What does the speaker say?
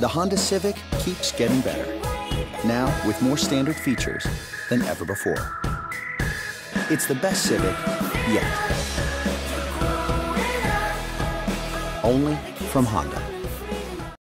the Honda Civic keeps getting better. Now with more standard features than ever before. It's the best Civic yet. Only from Honda.